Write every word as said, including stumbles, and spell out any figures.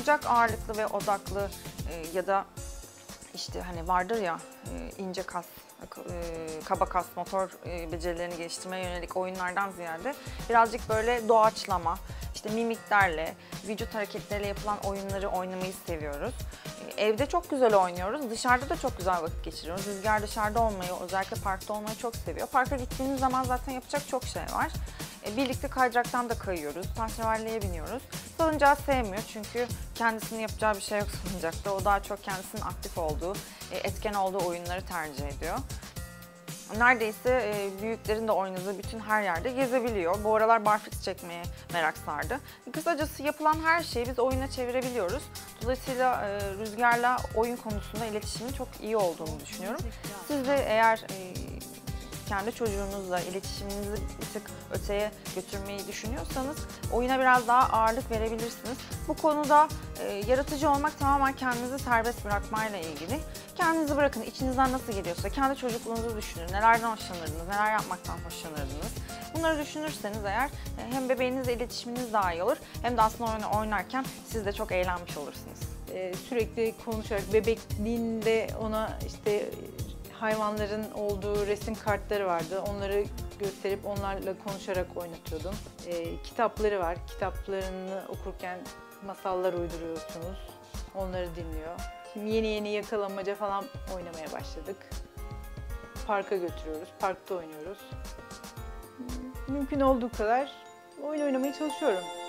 bacak ağırlıklı ve odaklı e, ya da işte hani vardır ya e, ince kas, e, kaba kas, motor e, becerilerini geliştirmeye yönelik oyunlardan ziyade birazcık böyle doğaçlama, işte mimiklerle, vücut hareketleriyle yapılan oyunları oynamayı seviyoruz. E, evde çok güzel oynuyoruz, dışarıda da çok güzel vakit geçiriyoruz. Rüzgar dışarıda olmayı, özellikle parkta olmayı çok seviyor. Parka gittiğimiz zaman zaten yapacak çok şey var. E, birlikte kaydıraktan da kayıyoruz, taşravalliye biniyoruz. Salıncağı sevmiyor çünkü kendisinin yapacağı bir şey yok salıncakta. O daha çok kendisinin aktif olduğu, etken olduğu oyunları tercih ediyor. Neredeyse büyüklerin de oynadığı bütün her yerde gezebiliyor. Bu aralar barfiks çekmeye merak sardı. Kısacası yapılan her şeyi biz oyuna çevirebiliyoruz. Dolayısıyla Rüzgar'la oyun konusunda iletişimin çok iyi olduğunu düşünüyorum. Siz de eğer kendi çocuğunuzla iletişiminizi bir tık öteye götürmeyi düşünüyorsanız oyuna biraz daha ağırlık verebilirsiniz. Bu konuda e, yaratıcı olmak tamamen kendinizi serbest bırakmayla ilgili. Kendinizi bırakın, içinizden nasıl geliyorsa, kendi çocukluğunuzu düşünün, nelerden hoşlanırdınız, neler yapmaktan hoşlanırdınız. Bunları düşünürseniz eğer e, hem bebeğinizle iletişiminiz daha iyi olur hem de aslında oyunu oynarken siz de çok eğlenmiş olursunuz. Ee, sürekli konuşarak bebekliğinde ona işte hayvanların olduğu resim kartları vardı. Onları gösterip onlarla konuşarak oynatıyordum. E, kitapları var. Kitaplarını okurken masallar uyduruyorsunuz. Onları dinliyor. Şimdi yeni yeni yakalanmaca falan oynamaya başladık. Parka götürüyoruz. Parkta oynuyoruz. Mümkün olduğu kadar oyun oynamaya çalışıyorum.